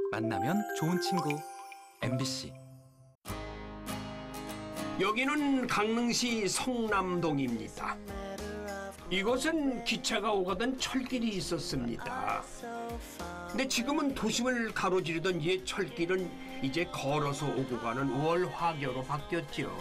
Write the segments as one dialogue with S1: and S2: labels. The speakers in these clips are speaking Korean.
S1: 만나면 좋은 친구 MBC.
S2: 여기는 강릉시 성남동입니다. 이곳은 기차가 오가던 철길이 있었습니다. 근데 지금은 도심을 가로지르던 옛 철길은 이제 걸어서 오고 가는 월화교로 바뀌었죠.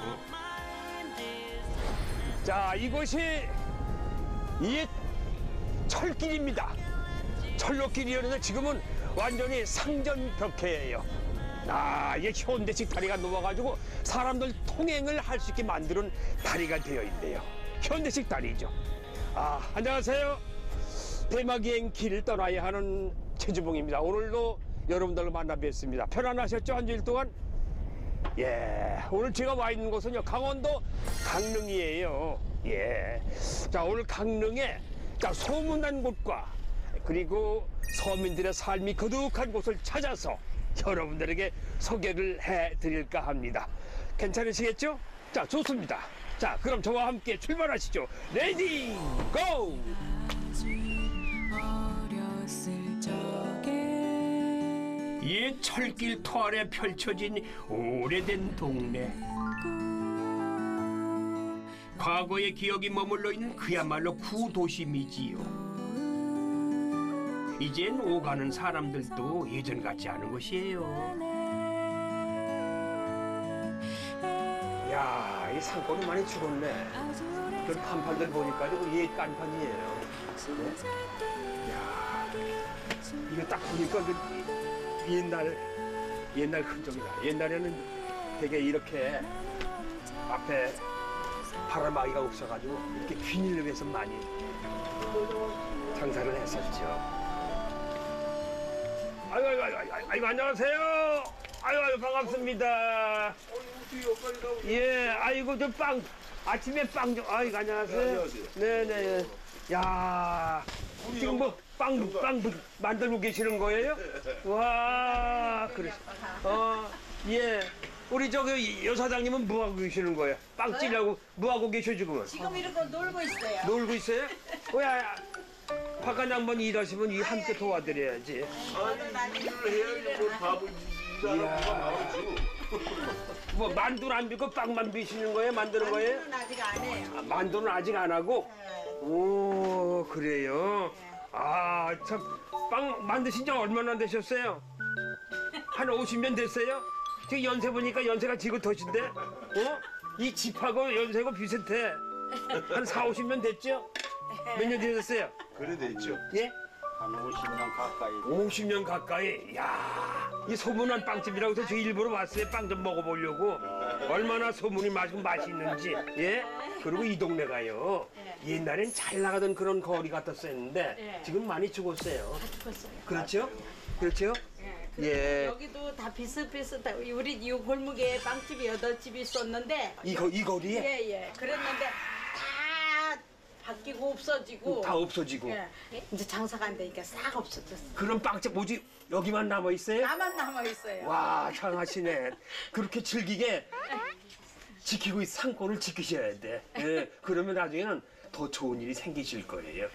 S2: 자, 이곳이 옛 철길입니다. 철로길이었는데 지금은 완전히 상전벽해예요. 이게 현대식 다리가 놓아가지고 사람들 통행을 할 수 있게 만드는 다리가 되어 있네요. 현대식 다리죠. 안녕하세요. 대마기행 길을 떠나야 하는 최주봉입니다. 오늘도 여러분들과 만나 뵙습니다. 편안하셨죠? 한 주일 동안? 예, 오늘 제가 와 있는 곳은요, 강원도 강릉이에요. 예. 자, 오늘 강릉에 소문난 곳과 그리고 서민들의 삶이 거룩한 곳을 찾아서 여러분들에게 소개를 해드릴까 합니다. 괜찮으시겠죠? 자, 좋습니다. 자, 그럼 저와 함께 출발하시죠. 레디, 고! 옛 철길 터 아래 펼쳐진 오래된 동네. 과거의 기억이 머물러 있는 그야말로 구도심이지요. 이젠 오가는 사람들도 예전 같지 않은 것이에요. 야, 이 산골이 많이 죽었네. 그 간판들 보니까 이거 옛 간판이에요. 네? 야, 이거 딱 보니까 옛날 흔적이다. 옛날에는 되게 이렇게 앞에 바람막이가 없어가지고 이렇게 비닐로 해서 많이 장사를 했었죠. 아이고, 안녕하세요. 아이고, 반갑습니다. 예, 아이고, 아침에 빵 좀, 아이고, 안녕하세요. 네네. 야, 지금 뭐, 빵 만들고 계시는 거예요? 와, 그래. 예. 우리 저기 여사장님은 뭐 하고 계시는 거예요? 빵집이라고 뭐 하고 계셔, 지금은?
S3: 지금 이러고 놀고 있어요.
S2: 놀고 있어요? 야, 바깥 양반 일하시면 이 함께 도와드려야지.
S4: 일을 해야지 뭐 밥을 일하는 나오지.
S2: 뭐 만두는 안 빚고 빵만 빚시는 거예요? 만드는 거예요?
S3: 만두는 아직 안 해요.
S2: 만두는 아직 안 하고?
S3: 네.
S2: 오, 그래요? 참, 빵 만드신 지 얼마나 되셨어요? 한 50년 됐어요? 지금 연세 보니까 연세가 지긋하신데? 이 집하고 연세가 비슷해. 한 4, 50년 됐죠? 몇 년 되셨어요?
S4: 그래 됐죠.
S2: 예?
S4: 한 50년 가까이.
S2: 50년 가까이. 야, 이 소문난 빵집이라고 해서 저 일부러 왔어요. 빵 좀 먹어보려고. 얼마나 소문이 맛있는지. 예? 그리고 이 동네가요. 옛날엔 잘 나가던 그런 거리 같았었는데 지금 많이 죽었어요.
S3: 다 죽었어요.
S2: 그렇죠? 그렇죠? 예.
S3: 여기도 다 비슷비슷해. 우리 이 골목에 빵집이 8집이 있었는데.
S2: 이 거리에?
S3: 예. 그랬는데 다 바뀌고 없어지고.
S2: 다 없어지고.
S3: 예. 이제 장사가 안 되니까 싹 없어졌어.
S2: 그런 빵집 뭐지? 여기만 남아 있어요?
S3: 나만 남아 있어요.
S2: 와, 장하시네. 그렇게 즐기게 지키고 산골을 지키셔야 돼. 예. 그러면 나중에는 더 좋은 일이 생기실 거예요.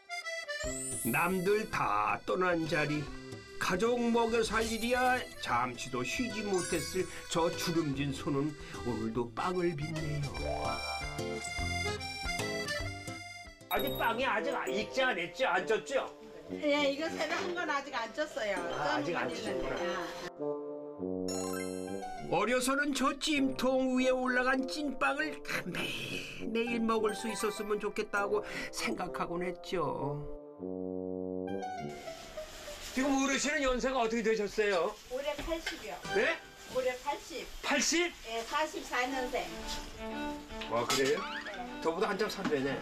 S2: 남들 다 떠난 자리. 가족 먹여 살 일이야 잠시도 쉬지 못했을 저 주름진 손은 오늘도 빵을 빚네요. 아직 빵이 아직 익지 않았죠? 안 쪘죠?
S3: 예, 이거 새로운 건 아직 안 쪘어요.
S2: 아직 안
S3: 있는데.
S2: 어려서는 저 찜통 위에 올라간 찐빵을 매일 먹을 수 있었으면 좋겠다고 생각하곤 했죠. 지금 어르신은 연세가 어떻게 되셨어요?
S3: 올해 80이요.
S2: 네?
S3: 올해 80.
S2: 80?
S3: 예, 44년생.
S2: 와, 그래요? 저보다 한참 선배네.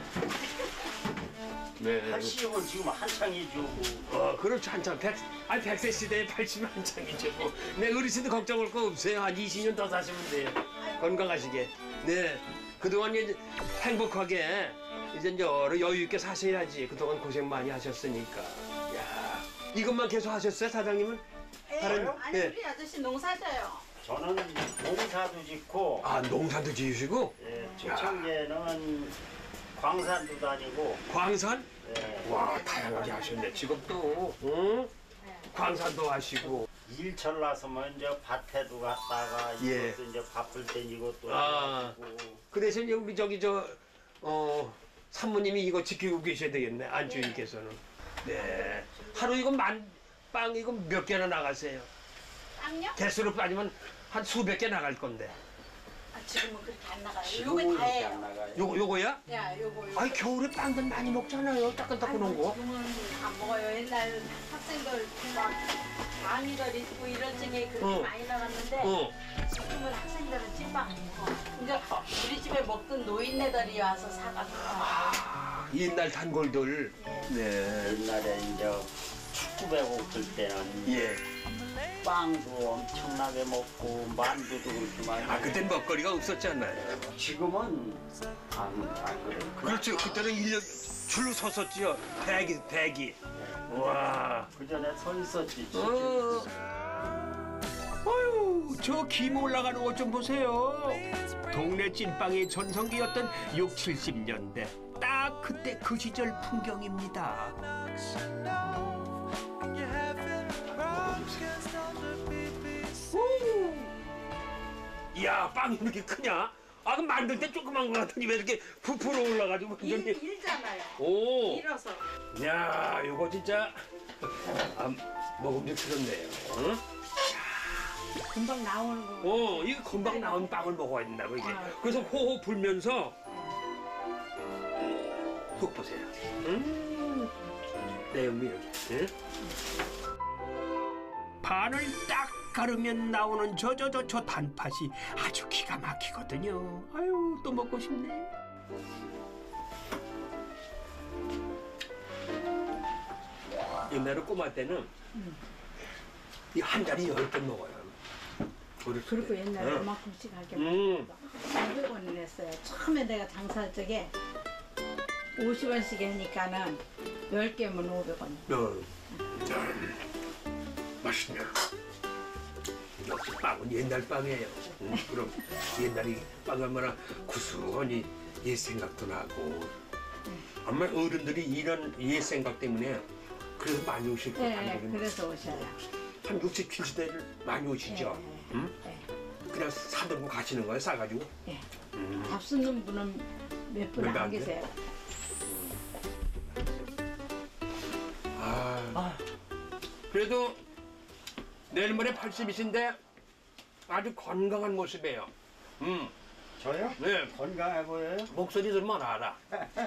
S2: 네.
S4: 80은 지금 한창이죠.
S2: 그렇죠. 한참. 100세 시대에 80은 한창이죠. 뭐. 네, 어르신도 걱정할 거 없어요. 한 20년 더 사시면 돼요. 건강하시게. 네. 그동안 이제 행복하게 이제 여유 있게 사셔야지. 그동안 고생 많이 하셨으니까. 야, 이것만 계속 하셨어요, 사장님은?
S3: 아니, 우리 아저씨 농사져요.
S4: 저는 농사도 짓고.
S2: 농사도 지으시고?
S4: 예, 초창기에는 광산도 다니고.
S2: 광산?
S4: 예.
S2: 와, 다양하게 하셨네, 직업도. 응? 광산도 하시고.
S5: 일철 나서면 이제 밭에도 갔다가
S2: 예.
S5: 이것도 이제 바쁠 땐 이것도
S2: 아.
S5: 해가지고
S2: 그 대신 우리 저기 산모님이 이거 지키고 계셔야 되겠네, 안주인께서는. 네. 하루 이거 빵 이거 몇 개나 나가세요?
S3: 빵요?
S2: 개수로 빠지면 한 수백 개 나갈 건데.
S3: 아, 지금은 그렇게 안 나가요.
S5: 지금은
S3: 요거 다
S5: 이렇게 안
S3: 해요.
S5: 나가요.
S2: 요거야?
S3: 야, 요거.
S2: 아니 겨울에 빵들 많이 먹잖아요. 따끈따끈한 거.
S3: 지금은 안 먹어요. 옛날 학생들 막 강의들 있고 이런 쪽에 그렇게
S2: 어.
S3: 많이 나갔는데
S2: 어.
S3: 지금은 학생들은 찐빵 안 먹어. 그러니까 우리 집에 먹던 노인네들이 와서 사가지고 가요.
S2: 옛날 단골들. 네.
S5: 옛날에 이제 축구 배고 들 때는
S2: 예.
S5: 빵도 엄청나게 먹고 만두도 그렇게 많이
S2: 아 그땐 먹거리가 없었잖아요.
S5: 지금은 안 그래요.
S2: 그렇죠. 그때는 1년 줄로 섰었지요. 대기. 와.
S5: 그 전에 서 있었지.
S2: 어휴, 저 김 올라가는 것 좀 보세요. 동네 찐빵의 전성기였던 6, 70년대. 딱 그때 그 시절 풍경입니다. 이야, 빵이 이렇게 크냐? 아, 그럼 만들 때 조그만 거 같더니 왜 이렇게 부풀어 올라가지고 완전히.
S3: 일잖아요.
S2: 오.
S3: 일어서.
S2: 야, 이거 진짜 먹음직스럽네요. 응?
S3: 금방 나오는 거.
S2: 이거 금방 나온 빵을 먹어야 된다고 이게.
S3: 아.
S2: 그래서 호호 불면서 속 보세요. 내음이 이렇게. 응? 반을 딱 가르면 나오는 저 단팥이 아주 기가 막히거든요. 아유, 또 먹고 싶네. 옛날에 꼬마 때는 이 한 자리 10개 먹어요.
S3: 그리고 옛날에
S2: 응.
S3: 그만큼씩 하게 500원을 냈어요. 처음에 내가 장사할 적에 50원씩 하니까는 10개면 500원.
S2: 맛있네. 역시 빵은 옛날 빵이에요. 그럼 옛날이 빵 얼마나 구수하니 옛 생각도 나고. 아마 어른들이 이런 옛 생각 때문에 그래서 많이 오실 거예요.
S3: 네, 그래서 오셔요.
S2: 한 60, 70대를 많이 오시죠. 응?
S3: 네.
S2: 그냥 사들고 가시는 거예요, 싸가지고.
S3: 네. 밥 쓰는 분은 몇 분
S2: 몇분
S3: 안
S2: 안 돼?
S3: 계세요.
S2: 그래도 내일 모레 80이신데 아주 건강한 모습이에요.
S5: 저요?
S2: 네.
S5: 건강해 보여요?
S2: 목소리 들으면 알아.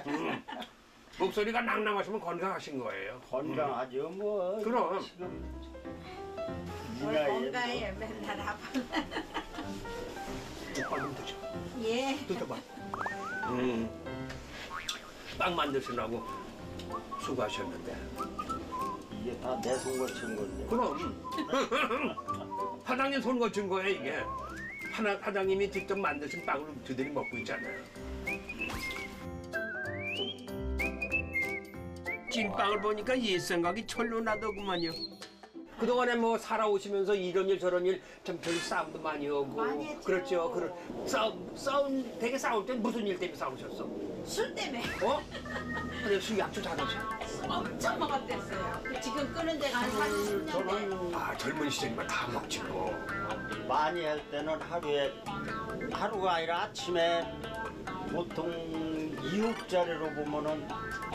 S2: 목소리가 낭낭하시면 건강하신 거예요.
S5: 건강하죠 뭐.
S2: 그럼.
S5: 지금 이
S3: 뭘
S5: 나이에
S3: 건강해 맨날 아파.
S2: 빵 드셔.
S3: 예.
S2: 드셔봐. 빵 만드시라고 수고하셨는데.
S5: 이게 다 내 손 거친 건데.
S2: 그럼. 사장님 손 거친 거예요, 이게. 사장님이 직접 만드신 빵을 저들이 먹고 있잖아요. 찐빵을 보니까 옛 생각이 철로 나더구만요. 그동안에 뭐 살아오시면서 이런 일 저런 일 좀 별 싸움도 많이 오고.
S3: 많이 했죠.
S2: 그렇죠. 되게 싸울 땐 무슨 일 때문에 싸우셨어?
S3: 술 때문에
S2: 어? 근데 술 약주 잘하셔?
S3: 엄청 먹었댔어요. 지금 끄는 데가 한 40년 돼.
S2: 아, 젊은 시절이면 다 먹지 뭐.
S5: 많이 할 때는 하루가 아니라 아침에 보통 2억짜리로 보면은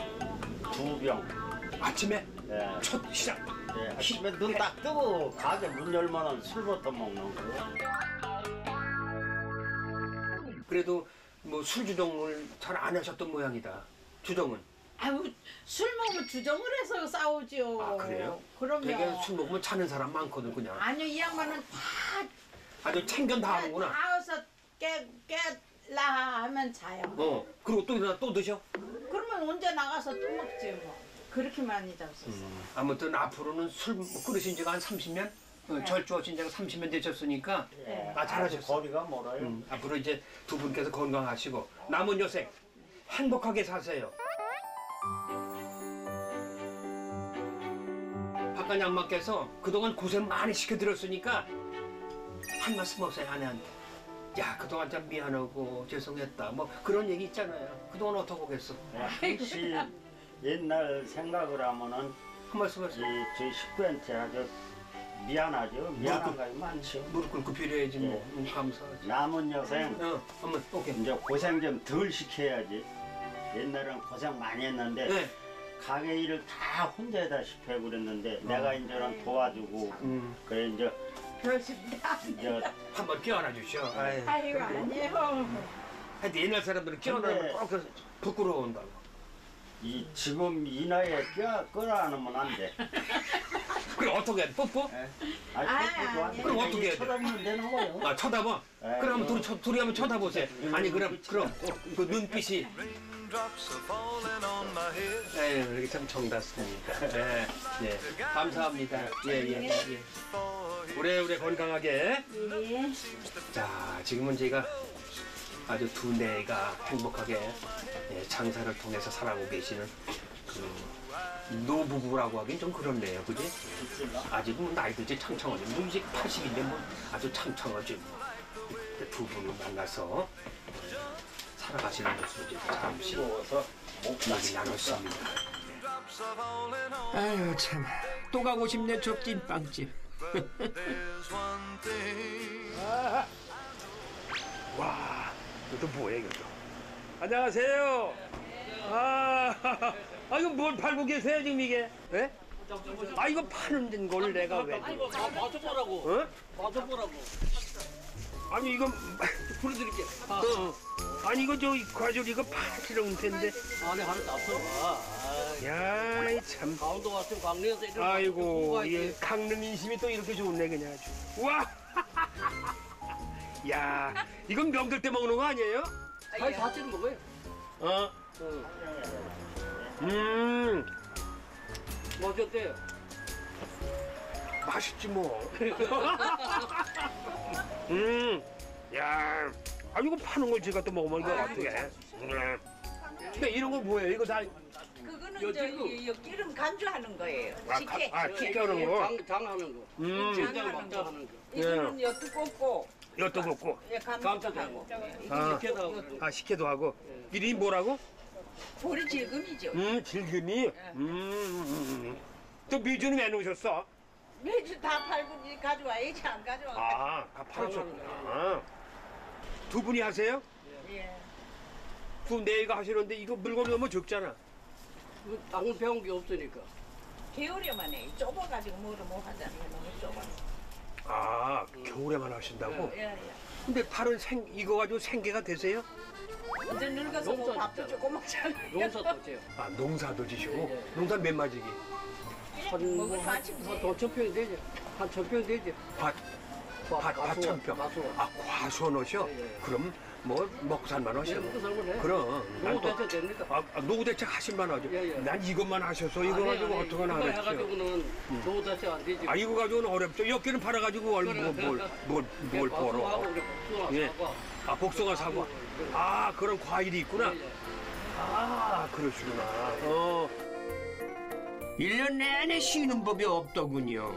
S5: 2병.
S2: 아침에
S5: 예.
S2: 첫 시작.
S5: 예, 아침에 눈 딱 뜨고 가게 문 열면은 술부터 먹는 거예요.
S2: 그래도 뭐 술 주정을 잘 안 하셨던 모양이다. 주정은.
S3: 아유 술 먹으면 주정을 해서 싸우지요.
S2: 아, 그래요?
S3: 그럼요.
S2: 되게 술 먹으면 차는 사람 많거든 그냥.
S3: 아니요 이 양반은 다
S2: 아주 챙겨 다 하는구나.
S3: 나와서 깨라 하면 자요.
S2: 그리고 또 일어나 또 드셔?
S3: 그러면 언제 나가서 또 먹지 뭐. 그렇게 많이 잡수었어요.
S2: 아무튼 앞으로는 술 끓이신 지가 한 30년? 절주하신 지가 30년 되셨으니까
S3: 네.
S2: 잘하셨어.
S5: 거리가 멀어요.
S2: 앞으로 이제 두 분께서 건강하시고 남은 여생 행복하게 사세요. 박간 양마께서 그동안 고생 많이 시켜드렸으니까 한 말씀 하세요 아내한테. 야 그동안 참 미안하고 죄송했다 뭐 그런 얘기 있잖아요. 그동안 어떻게 보겠어?
S5: 혹시 옛날 생각을 하면은
S2: 한 말씀 하세요.
S5: 저희 식구한테 아주 미안하죠. 미안한 거 많죠.
S2: 무릎 꿇고 빌어야지 뭐. 감사하지.
S5: 남은 여생
S2: 어머, 오케이.
S5: 이제 고생 좀 덜 시켜야지. 옛날엔 고생 많이 했는데
S2: 네.
S5: 가게 일을 다 혼자다시피 해 그랬는데 내가 이제는 도와주고 그래 이제
S3: 그렇습니다.
S5: 이제
S2: 한번 껴안아 주셔. 아유.
S3: 아이고 아니에요.
S2: 하여튼 옛날 사람들은 껴안으면 꼭 부끄러워온다고.
S5: 이 지금 이 나이에 끌어안으면 안 돼.
S2: 그럼 어떻게 해? 뽀뽀?
S3: 아니.
S2: 그럼 어떻게 해야 돼?
S5: 쳐다보면 되는 거예요.
S2: 아 쳐다봐?
S5: 네.
S2: 그럼 둘이 한번 쳐다보세요. 아니 그럼 그 눈빛이 에휴 이게 참 정답습니다. 네, 네. 감사합니다. 예예 예. 오래오래 건강하게.
S3: 예.
S2: 자 지금은 제가 아주 두뇌가 행복하게 장사를 통해서 살아가고 계시는 그 노부부라고 하긴 좀 그렇네요, 그지? 아직은 뭐 나이도 이제 창창하죠. 뭐 이제 80인데 뭐 아주 창창하죠. 두 분을 만나서 살아가시는 모습을 이제 잠시 얘기 나눴습니다. 아유 참, 또 가고 싶네 저 찐빵집. 와, 이것도 뭐야 이것도? 안녕하세요. 이거 뭘 팔고 계세요 지금 이게? 예? 아 이거 파는 걸 내가 왜?
S6: 맞아보라고.
S2: 어?
S6: 맞아보라고.
S2: 아니 이거
S6: 보여드릴게.
S2: 아니 이거 저 과줄 이거 파시는 텐데.
S6: 안에 하나 놨어.
S2: 야, 참.
S6: 강원도 왔으면 강릉에서 이런
S2: 아이고, 예, 강릉 인심이 또 이렇게 좋네 그냥 아주. 와. 야, 이건 명절 때 먹는 거 아니에요?
S6: 아니 자체는 먹어요.
S2: 어.
S6: 뭐 어때요?
S2: 맛있지 뭐. 야, 이거 파는 걸 제가 또 먹으면 이거 어떻게? 근데 이런 거 뭐예요? 이거 다
S3: 그거는
S6: 여지고.
S3: 저 기름 간주하는 거예요. 식혜.
S2: 튀겨는 거.
S6: 장하는 거.
S3: 장하는
S6: 장장
S3: 거.
S6: 막장하는 거.
S3: 이거는 요 두껍고
S2: 엿도 굽고.
S3: 예, 감자하고
S2: 아,
S6: 이렇게도
S2: 식혜도 하고. 이름이 뭐라고?
S3: 보리 질금이죠.
S2: 질금이. 또 미주는 왜 놓으셨어?
S3: 매주 다 팔고 이제 가져와야지 안 가져와.
S2: 다 팔으셨구나. 두 분이 하세요?
S3: 예.
S2: 두 내가 하시는데 이거 물건이 너무 적잖아.
S6: 당근 배운 게 없으니까.
S3: 겨울에만 해. 좁아가지고 뭐를 못 하잖아요. 너무 좁아.
S2: 겨울에만 하신다고?
S3: 예, 예.
S2: 근데 팔은 이거 가지고 생계가 되세요?
S3: 이제 늙어서 뭐
S6: 농사
S3: 밥도
S6: 짓잖아.
S3: 조금 먹잖아요.
S6: 농사도 째요.
S2: 농사도 지시고?
S6: 예.
S2: 농사 몇 마지기?
S3: 먹을 거 아침
S6: 한 5,000평 되지. 한 1,000평 되지.
S2: 밭 8,000평.
S6: 마수원.
S2: 과수원하셔?
S6: 예, 예.
S2: 그럼 뭐 먹고 살만 하셔?
S6: 예, 먹고 살만 해.
S2: 그럼.
S6: 노후 대체 됩니까?
S2: 노후 대책 하실만 하죠?
S6: 예, 예.
S2: 난 이것만 하셔서 이거 가지고 어떡하나
S6: 이거
S2: 하랬죠?
S6: 해가지고는 노후 대체 안 되지.
S2: 이거 가지고는 어렵죠. 몇 개는 팔아가지고 뭘 벌어.
S6: 복숭아하고 그래, 복숭아,
S2: 예.
S6: 사과.
S2: 복숭아 사과. 그런 과일이 있구나.
S6: 예, 예.
S2: 그러시구나. 1년 내내 쉬는 법이 없더군요.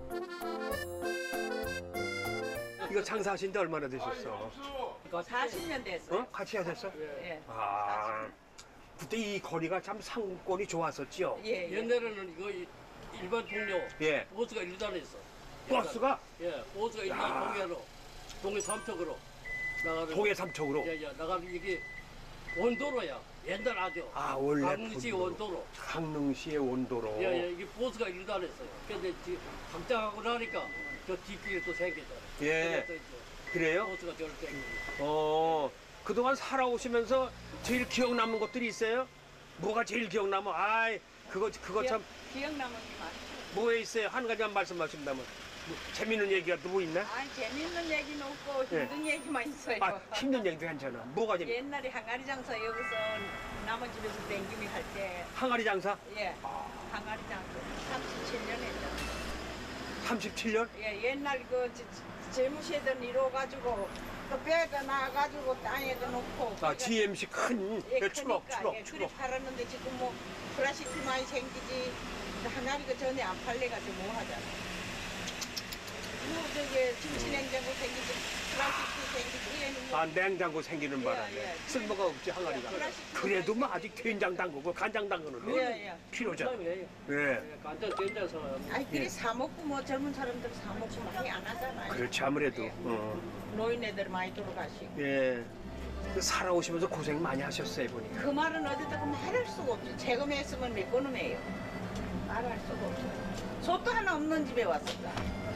S2: 이거 장사하신 지 얼마나 되셨어?
S3: 40년 됐어요.
S2: 같이 하셨어?
S3: 예.
S2: 그때 이 거리가 참 상권이 좋았었죠?
S3: 예, 예.
S6: 옛날에는 이거 일반 동료
S2: 예.
S6: 버스가 일단에 있어.
S2: 버스가
S6: 예, 버스가 일단 동해로 동해 삼척으로 나가는.
S2: 동해 삼척으로.
S6: 예, 나가는 이게 원도로야. 옛날 아주.
S2: 원래
S6: 강릉시 원도로.
S2: 강릉시의 원도로.
S6: 예, 이게 버스가 일단했어요. 근데 지금 확장하고 나니까 저 뒷길이 또 생겼잖아요.
S2: 예.
S6: 그래서 이제
S2: 그래요?
S6: 버스가 저를 땡기고.
S2: 그동안 살아오시면서 제일 기억 남는 것들이 있어요? 뭐가 제일 기억 남아? 그거 참
S3: 기억나는 게 많죠.
S2: 뭐에 있어요? 한 가지만 말씀하신다면. 재밌는 얘기가 또 뭐 있나?
S3: 재밌는 얘기는 없고 힘든 얘기만 있어요.
S2: 힘든 얘기도 괜찮아. 뭐가 재밌?
S3: 옛날에 항아리 장사 여기서 남의 집에서 댕김이 할 때,
S2: 항아리 장사?
S3: 예, 항아리 장사 37년 했죠.
S2: 37년?
S3: 예, 옛날 그 재무시에던 이뤄가지고 또 빼가 나가지고 땅에다 놓고.
S2: GMC 큰 추럭.
S3: 그래 팔았는데 지금 뭐 플라스틱 많이 생기지. 항아리가 전에 안 팔려가지고 뭐 하잖아. 저기 김치냉장고 생기지, 플라스틱 생기지, 얘는 뭐
S2: 아, 냉장고 생기는 바람에
S3: 예.
S2: 쓸모가 없지 항아리가. 그래도 뭐 아직 된장 담그고 간장 담그는
S3: 예, 예.
S2: 필요죠.
S6: 예.
S2: 예.
S6: 간장 된장서
S3: 아니 그래 사 먹고 뭐 젊은 사람들 사 먹고 많이 안 하잖아요.
S2: 그렇지 아무래도.
S3: 노인네들 많이 돌아가시고.
S2: 예. 살아오시면서 고생 많이 하셨어요 보니까.
S3: 그 말은 어디다가 말할 수가 없죠. 재검했으면 몇 번은 해요. 말할 수가 없어요. 소도 하나 없는 집에 왔었다.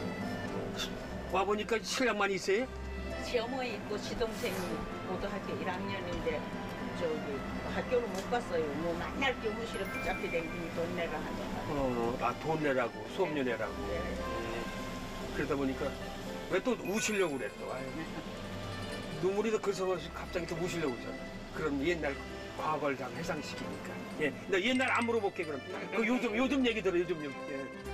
S2: 와 보니까 신랑만 있어요?
S3: 시어머니 있고 시동생이 고등학교 1학년인데 저기 학교를 못 갔어요. 뭐 맨날 교무실에 붙잡혀 댕기니 돈 내라 하잖아.
S2: 아 돈 내라고 수업료 내라고. 그러다 보니까 왜 또 우시려고 그래 또. 아유. 눈물이 더 그래서 갑자기 또 우시려고 그러잖아. 그럼 옛날 과거를 다 회상시키니까. 예. 나 옛날 안 물어볼게 그럼. 그 요즘 얘기 들어 요즘 얘기. 예.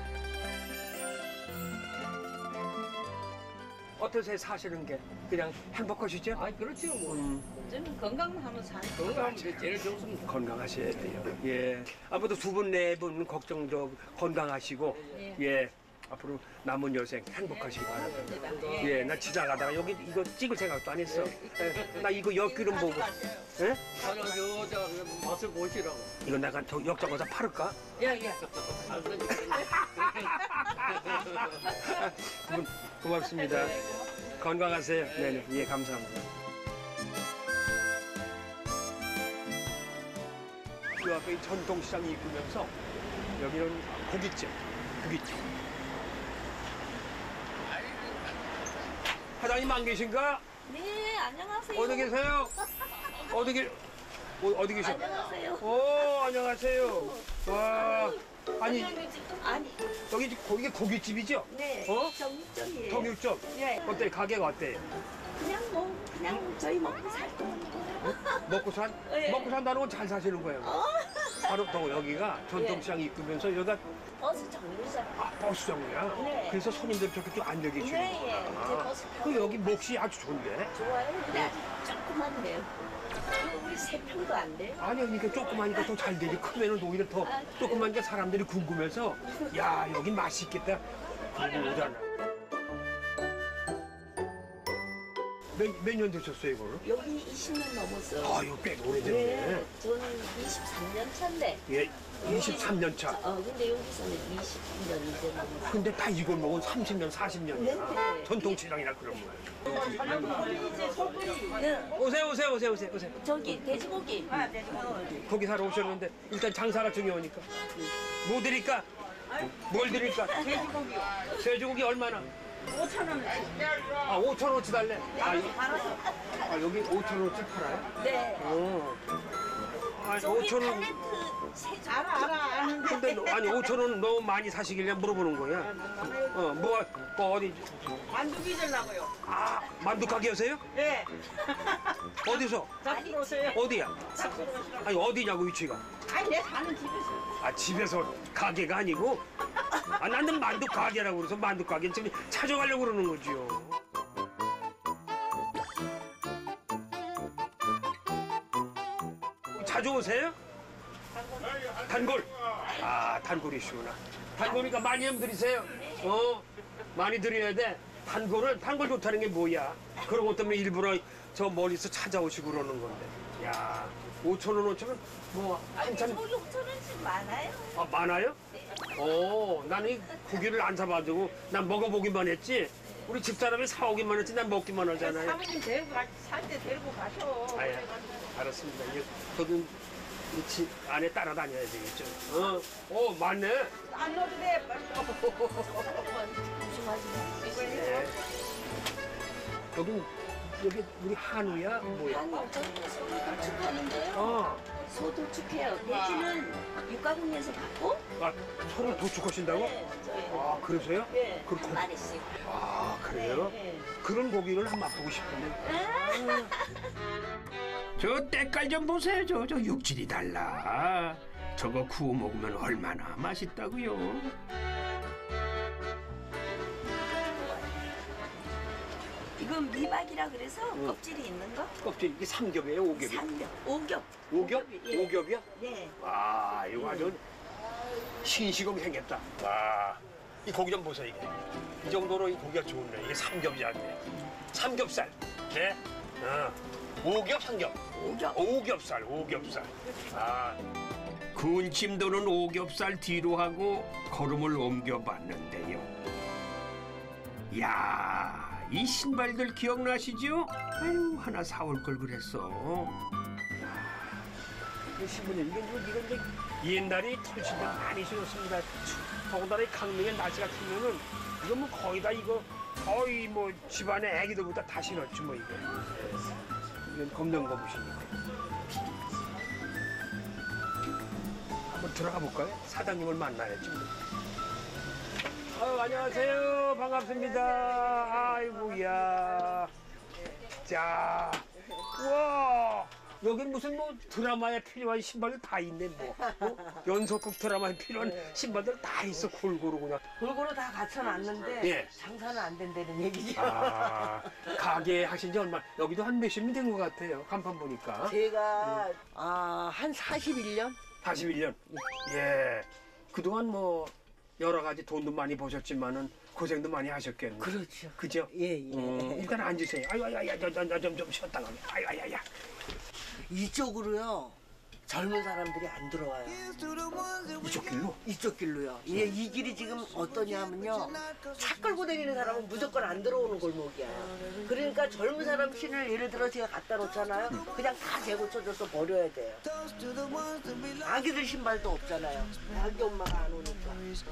S2: 어떠세요 사시는 게 그냥 행복하시죠?
S6: 아 그렇죠 뭐.
S3: 저는 건강만 하면 사는 거.
S6: 건강하면 제일 좋습니다.
S2: 건강하셔야 돼요. 예. 앞으로도 두 분 네 분 걱정도 건강하시고
S3: 예.
S2: 예. 앞으로 남은 여생 행복하시기 바랍니다.
S3: 예.
S2: 예. 나 지나가다가 여기 이거 찍을 생각도 안 했어. 예. 나 이거 옆기름 보고. 예?
S6: 아니 여자 맛을 보시라고.
S2: 이거 내가 저 역적어서 팔을까?
S3: 예, 예.
S6: 안 그러니까.
S2: 고맙습니다. 건강하세요. 네네. 예, 감사합니다. 그 앞에 이 전통시장이 있으면서 여기는 고깃집. 사장님 안 계신가?
S7: 네, 안녕하세요.
S2: 어디 계세요? 어디 계셔?
S7: 안녕하세요.
S2: 오, 안녕하세요. 와, 아니
S7: 아니,
S2: 거기 고깃집이죠?
S7: 네.
S2: 어?
S7: 정육점이에요.
S2: 정육점.
S7: 예.
S2: 어때? 가게가 어때요?
S7: 그냥 저희 먹고 살 돈.
S2: 먹고 산?
S7: 예.
S2: 먹고 산다는 건 잘 사시는 거예요. 바로 또 여기가 전통시장이 있으면서 여기가
S7: 버스 정류장.
S2: 버스정이야.
S7: 네.
S2: 그래서 손님들 저렇게 좀 앉아 계시는
S7: 네, 예.
S2: 거야.
S7: 이제 버스 타고.
S2: 그 여기 몫이 아주 좋은데?
S7: 좋아요. 근데 아직 조그만해요. 이거 우리 세 평도 안 돼.
S2: 아니, 그러니까 조그마니까 더 잘 되지. 크면은 오히려 더 조그마니까 사람들이 궁금해서 야, 여긴 맛있겠다. 궁금하잖아. 몇 년 되셨어요, 이거를?
S7: 여기 20년 넘었어.
S2: 아, 이거 꽤 오래됐네.
S7: 네, 저는 23년 차인데.
S2: 예, 23년 차.
S7: 근데 여기서는 20년 이제 넘었어.
S2: 근데 다 이걸 먹은 30년, 40년이야.
S7: 네.
S2: 전통시장이라 그런 거예요.
S7: 이제 소불이. 네.
S2: 오세요.
S7: 저기 돼지고기.
S2: 고기 사러 오셨는데 일단 장사가 중요하니까. 뭐 드릴까? 뭘 드릴까?
S3: 돼지고기요.
S2: 돼지고기 얼마나?
S3: 5,000원에.
S2: 아, 5,000원어치 달래. 아, 여기 5,000원어치 팔아요?
S7: 네.
S2: 아니,
S7: 저기
S2: 5,000원.
S7: 탤런트 세종.
S3: 알아. 아는데.
S2: 근데 아니 5,000원 너무 많이 사시길래 물어보는 거야. 뭐 어디?
S3: 만두 빚으려고요.
S2: 아, 만두 가게 여세요?
S3: 네.
S2: 어디서?
S3: 잡수러 오세요.
S2: 어디야? 아니 어디냐고 위치가?
S3: 아니 내 사는 집에서.
S2: 아 집에서 가게가 아니고? 아 나는 만두 가게라고 그래서 만두 가게 지금 찾아가려고 그러는 거지요. 자주 오세요? 단골. 아 단골이시구나. 단골이니까 많이 좀 드리세요. 많이 드려야 돼. 단골 좋다는 게 뭐야? 그런 것 때문에 일부러 저 멀리서 찾아오시고 그러는 건데. 야, 5,000원 뭐 한참.
S7: 저기 5,000원씩 많아요.
S2: 아 많아요? 나는 이 고기를 안 사가지고 난 먹어보기만 했지. 우리 집사람이 사오기만 했지 난 먹기만 하잖아요.
S3: 사모님 데리고 살 때 데리고 가셔.
S2: 아야, 알았습니다. 이제 저도 집 안에 따라다녀야 되겠죠. 맞네.
S3: 안 넣어도 돼.
S7: 조심하지 마.
S2: 네. 여기 우리 한우야 뭐야?
S7: 아니, 저희는 소도 도축하는데요. 소도축해요. 돼지는 육가공에서 받고.
S2: 아 서로 도축하신다고?
S7: 네, 저희는.
S2: 아 그러세요?
S7: 네,
S2: 그럼
S7: 한 마리씩.
S2: 아 그래요?
S7: 네.
S2: 그런 고기를 한번 맛보고 싶은데. 저 때깔 좀 보세요. 저 육질이 달라. 저거 구워 먹으면 얼마나 맛있다고요.
S7: 이건 미박이라 그래서 껍질이 있는 거?
S2: 껍질 이게 삼겹이에요, 오겹이?
S7: 삼겹, 오겹.
S2: 오겹?
S7: 예.
S2: 오겹이야?
S7: 네.
S2: 와, 이거 아주 신시금 생겼다. 와, 이 고기 좀 보세요, 이게. 이 정도로 이 고기가 좋네. 이게 삼겹살인데. 삼겹살. 네. 오겹, 삼겹. 오겹살, 오겹살. 아.
S8: 구운 침도는 오겹살 뒤로 하고 걸음을 옮겨봤는데요. 야, 이 신발들 기억나시죠? 아유, 하나 사올 걸 그랬어.
S2: 신부님, 이건 이제 옛날에 털신들 많이 신었습니다. 더군다나 이 강릉의 날씨 같으면은 이거 뭐 거의 다 이거 거의 뭐 집안의 애기들보다 다 신었지 뭐 이거. 이건 검정 거부시니까. 한번 들어가 볼까요? 사장님을 만나야지. 아유, 안녕하세요. 반갑습니다. 아이고야. 자, 우와. 여긴 무슨 뭐 드라마에 필요한 신발들 다 있네 뭐. 연속극 드라마에 필요한 신발들 다 있어 골고루 그냥.
S9: 골고루 다 갖춰놨는데
S2: 예.
S9: 장사는 안 된다는 얘기죠.
S2: 아, 가게 하신 지 얼마? 여기도 한 몇십 년 된 것 같아요. 간판 보니까.
S9: 제가 한 41년?
S2: 41년. 예. 그동안 뭐 여러 가지 돈도 많이 버셨지만은 고생도 많이 하셨겠네.
S9: 그렇죠.
S2: 그죠?
S9: 예.
S2: 일단 앉으세요. 아유, 좀 쉬었다가. 아유.
S9: 이쪽으로요. 젊은 사람들이 안 들어와요.
S2: 이쪽 길로?
S9: 이쪽 길로요. 이 길이 지금 어떠냐면요. 차 끌고 다니는 사람은 무조건 안 들어오는 골목이야. 그러니까 젊은 사람 신을 예를 들어 제가 갖다 놓잖아요. 그냥 다 재고쳐줘서 버려야 돼요. 아기들 신발도 없잖아요. 아기 엄마가 안 오니까.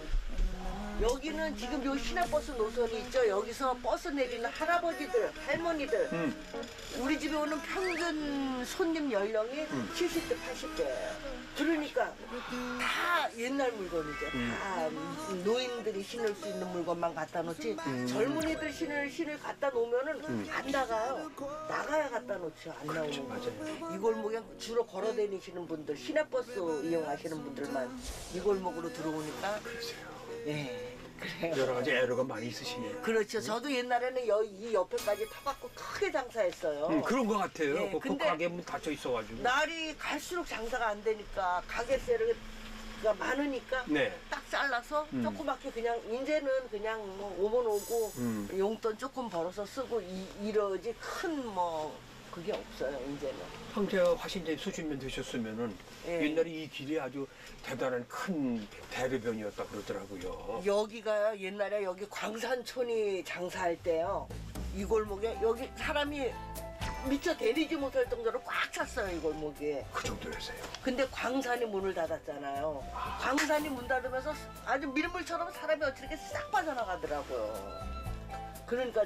S9: 여기는 지금 요 시내버스 노선이 있죠. 여기서 버스 내리는 할아버지들, 할머니들. 우리 집에 오는 평균 손님 연령이 70대, 80대예요. 그러니까 다 옛날 물건이죠. 다 노인들이 신을 수 있는 물건만 갖다 놓지 젊은이들 신을 갖다 놓으면은 안 나가요. 나가야 갖다 놓죠. 안 나오는 거죠. 이 골목에 주로 걸어 다니시는 분들, 시내버스 이용하시는 분들만 이 골목으로 들어오니까 예, 그래요.
S2: 여러 가지 애로가 많이 있으시네요.
S9: 그렇죠. 저도 옛날에는 이 옆에까지 타갖고 크게 장사했어요.
S2: 그런 것 같아요.
S9: 예,
S2: 그
S9: 근데
S2: 가게 문 닫혀 있어가지고.
S9: 날이 갈수록 장사가 안 되니까 가게세가 많으니까
S2: 네.
S9: 딱 잘라서 조그맣게 그냥 이제는 그냥 뭐 오면 오고 용돈 조금 벌어서 쓰고 이러지 큰 뭐 그게 없어요 이제는.
S2: 형제가 화신제 수십 년 되셨으면은
S9: 예.
S2: 옛날에 이 길이 아주 대단한 큰 대로변이었다 그러더라고요.
S9: 여기가요 옛날에 여기 광산촌이 장사할 때요 이 골목에 여기 사람이 미처 데리지 못할 정도로 꽉 찼어요 이 골목이.
S2: 그 정도였어요.
S9: 근데 광산이 문을 닫았잖아요. 광산이 문 닫으면서 아주 밀물처럼 사람이 어떻게 싹 빠져나가더라고요. 그러니까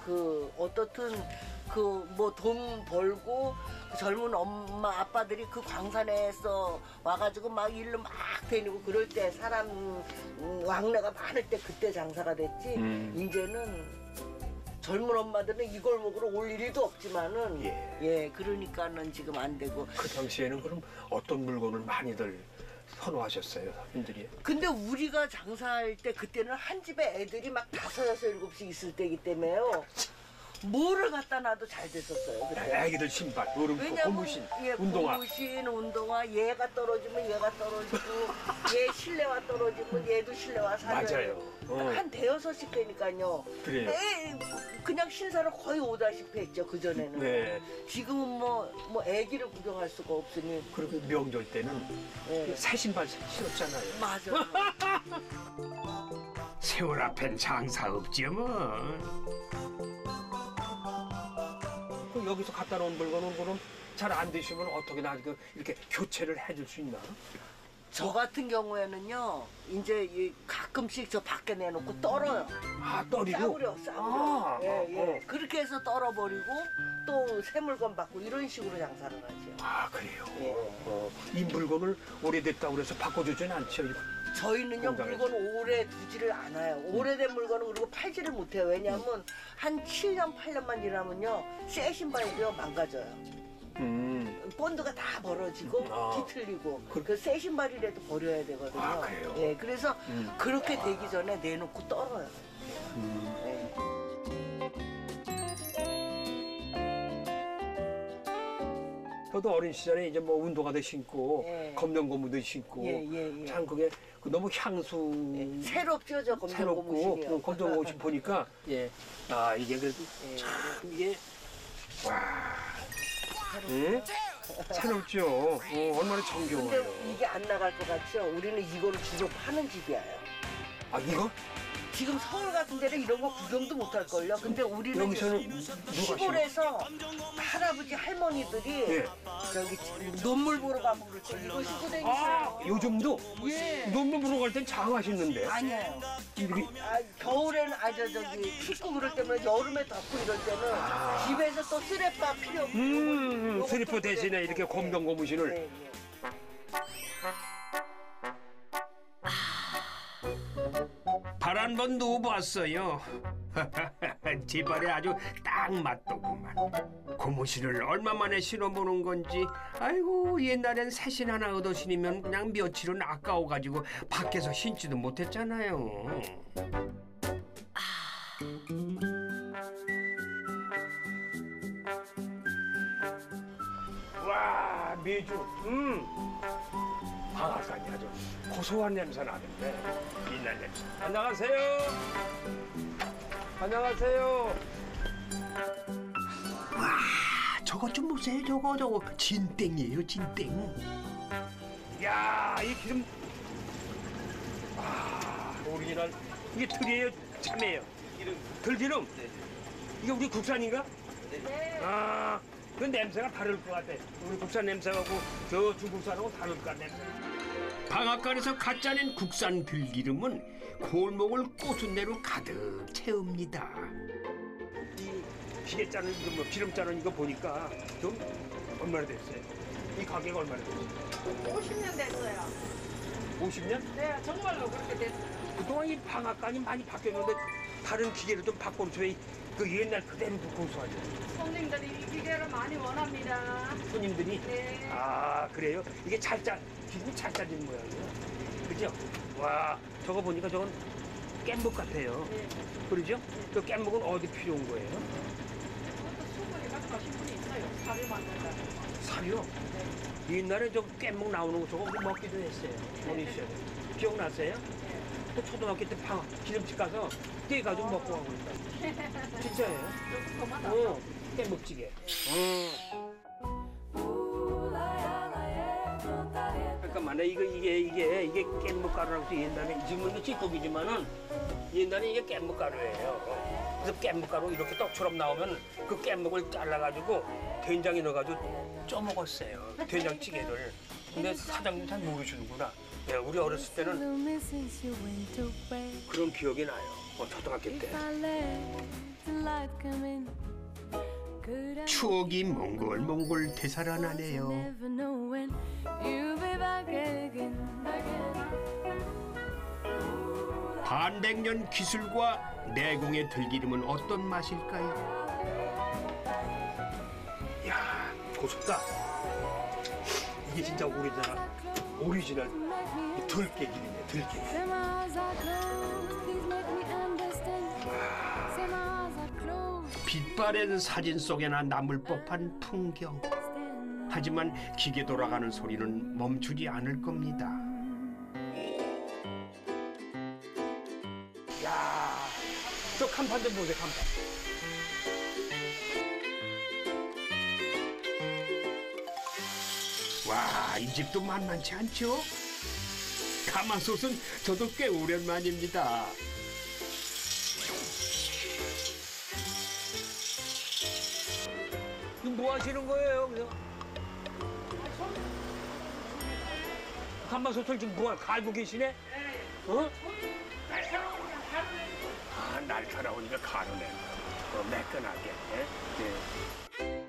S9: 어떻든 그 뭐 돈 벌고 그 젊은 엄마 아빠들이 그 광산에서 와가지고 막 일로 막 다니고 그럴 때 사람 왕래가 많을 때 그때 장사가 됐지. 이제는 젊은 엄마들은 이 골목으로 올 일도 없지만은 예 그러니까는 지금 안 되고.
S2: 그 당시에는 그럼 어떤 물건을 많이들 선호하셨어요, 분들이?
S9: 근데 우리가 장사할 때 그때는 한 집에 애들이 막 5, 6, 7씩 있을 때이기 때문에요. 뭐를 갖다 놔도 잘 됐었어요. 그때.
S2: 애기들 신발, 노름포, 고무신, 운동화.
S9: 고무신, 운동화. 얘가 떨어지면 얘가 떨어지고 얘 실내화 떨어지면 얘도 실내화 사줘요.
S2: 맞아요.
S9: 한 대여섯씩 되니까요.
S2: 그래요.
S9: 그냥 신사를 거의 오다시피 했죠 그전에는.
S2: 네.
S9: 지금은 뭐 애기를 구경할 수가 없으니.
S2: 그리고 명절 때는 새 신발 신었잖아요.
S9: 맞아.
S8: 세월 앞엔 장사 없죠 뭐.
S2: 여기서 갖다 놓은 물건은 그럼 잘 안 되시면 어떻게 이렇게 교체를 해줄 수 있나?
S9: 저 같은 경우에는요, 이제 가끔씩 저 밖에 내놓고 떨어요.
S2: 아, 떨이고?
S9: 싸구려. 예. 그렇게 해서 떨어버리고 또 새 물건 받고 이런 식으로 장사를 하죠.
S2: 아, 그래요?
S9: 예.
S2: 이 물건을 오래됐다고 그래서 바꿔주지는 않죠?
S9: 저희는요,
S2: 공장에서.
S9: 물건 오래 두지를 않아요. 오래된 물건은 그리고 팔지를 못해요. 왜냐하면 한 7년, 8년만 지나면요, 새 신발이요, 망가져요. 본드가 다 벌어지고 뒤틀리고 그 새 신발이라도 버려야 되거든요.
S2: 아, 그래요?
S9: 예, 그래서 그렇게 되기 전에 내놓고 떨어요. 예.
S2: 저도 어린 시절에 이제 뭐 운동화도 신고
S9: 예.
S2: 검정고무도 신고
S9: 예.
S2: 참 그게 너무 향수
S9: 새롭죠, 저
S2: 새롭고
S9: 검정고무신이요.
S2: 검정고무신 보니까 예. 아 이게 그래도 참 이게 와. 응? 새롭죠. 얼마나 정겨워요.
S9: 근데 이게 안 나갈 것 같죠? 우리는 이거를 주로 파는 집이에요.
S2: 아 이거?
S9: 지금 서울 같은 데는 이런 거 구경도 못 할걸요. 근데 우리는
S2: 여기서는 누가 신어?
S9: 시골에서 할아버지 할머니들이
S2: 예.
S9: 저기 논물 보러 가면 그럴 때 이거 신고 다니세요.
S2: 아 요즘도
S9: 예.
S2: 논문 보러 갈 땐 장화신는데
S9: 아니에요.
S2: 이렇게
S9: 겨울에는 저기 춥고 그럴 때면 여름에 덥고 이럴 때는 집에서 또 쓰레빠 필요 없고 요거
S2: 슬리퍼
S9: 쓰고
S2: 대신에
S9: 그래요.
S2: 이렇게 검정고무신을
S9: 네.
S8: 발 한 번 누워봤어요. 제 발에 아주 딱 맞더구만. 고무신을 얼마 만에 신어보는 건지. 아이고 옛날엔 새신 하나 얻어 신으면 그냥 며칠은 아까워가지고 밖에서 신지도 못했잖아요.
S2: 와 미주 방앗간이 아주 고소한 냄새 나는데 빛난 냄새. 안녕하세요. 안녕하세요.
S8: 저것 좀 보세요. 저거 진땡이에요 진땡.
S2: 야, 이 기름. 오리지널. 이게 들이에요, 참이에요. 들기름. 이게 우리 국산인가? 네. 아, 그 냄새가 다를 것 같아. 우리 국산 냄새하고 저 중국산하고 다를 것 같네.
S8: 방앗간에서 갓 짜낸 국산 들기름은 골목을 꼬순내로 가득 채웁니다.
S2: 이 기계 짜는 이거 뭐 기름 짜는 이거 보니까 좀 얼마나 됐어요? 이 가게가 얼마나 됐어요?
S3: 50년 됐어요.
S2: 50년?
S3: 네, 정말로 그렇게 됐어요.
S2: 그동안 이 방앗간이 많이 바뀌었는데 다른 기계를 좀 바꿔서 그 옛날 그대로 고수하죠.
S3: 손님들이 이 기계를 많이 원합니다.
S2: 손님들이?
S3: 네.
S2: 아 그래요? 이게 기름이 잘 짜지는 모양이에요. 그죠? 와 저거 보니까 저건 깻묵 같아요.
S3: 네.
S2: 그러죠? 그 깻묵은 어디 필요한 거예요?
S3: 그것도 수분이 가져가신 분이 있어요. 사료 만든다.
S2: 사료? 옛날에 저 깻묵 나오는 거 저거 우리 먹기도 했어요. 어린 시절에. 기억나세요? 또 초등학교 때 기름집 가서 떼가지고 먹고 가고 있다. 진짜예요? 깻묵찌개. 잠깐만, 이게 깻묵가루라고 해서 옛날에 지금은 찌꺼기지만은 옛날에 이게 깻묵가루예요. 그래서 깻묵가루 이렇게 떡처럼 나오면 그 깻묵을 잘라가지고 된장에 넣어가지고 쪄먹었어요. 된장찌개를. 근데 사장님 잘 모르시는구나. 예, 우리 어렸을 때는 그런 기억이 나요. 초등학교 때.
S8: 추억이 몽골몽골 되살아나네요. 반백년 기술과 내공의 들기름은 어떤 맛일까요?
S2: 야, 고소다. 이게 진짜 오리지널 들깨기름이네, 들깨기름.
S8: 빛바랜 사진 속에나 남을 법한 풍경. 하지만 기계 돌아가는 소리는 멈추지 않을 겁니다.
S2: 야, 저 간판 좀 보세요, 간판.
S8: 와, 이 집도 만만치 않죠? 가마솥은 저도 꽤 오랜만입니다.
S2: 이거 뭐 하시는 거예요, 그냥? 간만솥을 지금 뭐 갈고 계시네? 어? 아, 날카로우니까 가루네. 매끈하게. 예?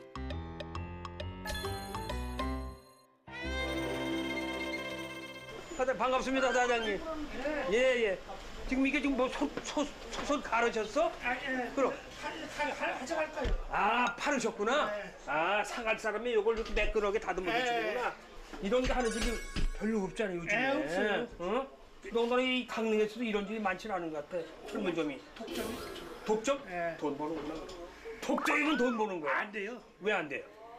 S2: 사장님, 반갑습니다, 사장님. 예. 지금 이게 지금 뭐 솥을 가르셨어? 그럼.
S4: 하져갈 거예요.
S2: 아, 파르셨구나? 아, 상할 사람이 이걸 이렇게 매끈하게 다듬어 주시는구나. 이런 게 하는 집이 별로 없잖아요, 요즘에.
S4: 없어요.
S2: 어? 너나 이 강릉에서도 이런 집이 많지는 않은 것 같아. 철물점이. 독점?
S4: 예.
S2: 돈 버는구나. 독점이면 돈 버는 거야.
S4: 안 돼요.
S2: 왜 안 돼요?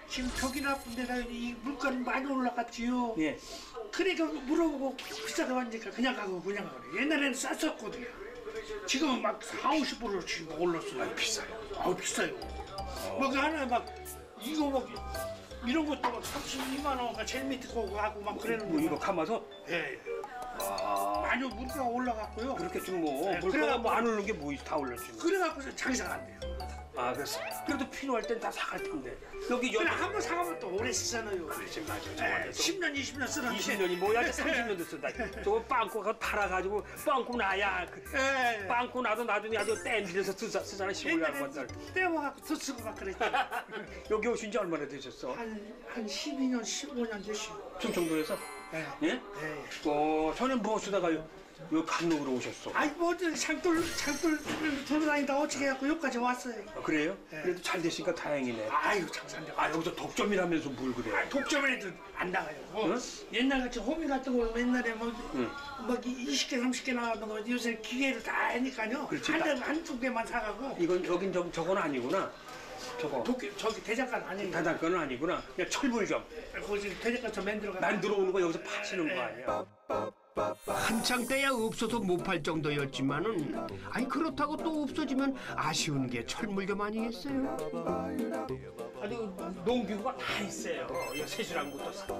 S10: 지금 저기 나쁜 데가 이 물가는 많이 올라갔지요.
S2: 예.
S10: 그러니까 물어보고 비싸게 하니까 그냥 가고 그냥 가고. 옛날에는 쌌었거든요. 지금은 막 40~50% 지금 올랐어요.
S2: 아이, 비싸요.
S10: 아우 비싸요. 뭐 그 하나에 막 이거 막 이런 것도 막 32만 원, 제일 밑에 거고 하고 막 그러는
S2: 뭐
S10: 거.
S2: 이거 감아서?
S10: 예.
S2: 아,
S10: 많이 물가가 올라갔고요.
S2: 그렇게 좀 뭐,
S10: 네,
S2: 물가가 뭐 안 오르는 게 뭐 다 올랐지. 뭐.
S10: 그래갖고서 장사가 안 돼요.
S2: 아, 그래도 필요할 땐 다 사갈 텐데. 여기
S10: 그래 한번 사가면 또 오래 쓰잖아요.
S2: 그렇지, 맞아.
S10: 예, 10년, 20년 쓰는데.
S2: 20년이 뭐야? 30년도 쓴다. 저거 빵꾸 팔아가지고 빵꾸 나야.
S10: 예.
S2: 빵꾸 나도 나중에 아주 땡기려서 쓰잖아. 시골 양반들.
S10: 떼어갖고 더 쓰고 막 그랬죠.
S2: 여기 오신 지 얼마나 되셨어?
S10: 한 12년, 15년 됐어요.
S2: 충청도에서?
S10: 예.
S2: 예?
S10: 예.
S2: 전에 뭐 쓰다가요? 여기 감독으로 오셨어.
S10: 아이 뭐 창돌 돌아다니다 어떻게 해갖고 여기까지 왔어요.
S2: 아, 그래요?
S10: 예.
S2: 그래도 잘 되시니까 다행이네.
S10: 아이고 장사인데.
S2: 아, 여기서 독점이라면서 뭘 그래?
S10: 독점에도 안 나가요. 뭐
S2: 응?
S10: 옛날같이 호미 같은 거 옛날에 막,
S2: 응.
S10: 막 20개, 30개 나가던 거 요새 기계로 다 하니까요.
S2: 그렇지.
S10: 한두 개만 사가고.
S2: 이건 여긴 저건 아니구나. 저거.
S10: 저기 대장간 아니에요.
S2: 다단권은 아니구나. 그냥 철물점.
S10: 거기 대장간 저 만들어가.
S2: 만들어 오는 거 여기서 파시는 거 아니야?
S8: 한창 때야 없어서 못 팔 정도였지만은 아니 그렇다고 또 없어지면 아쉬운 게 철물점 아니겠어요?
S2: 아주 농기구가 다 있어요. 새수랑부터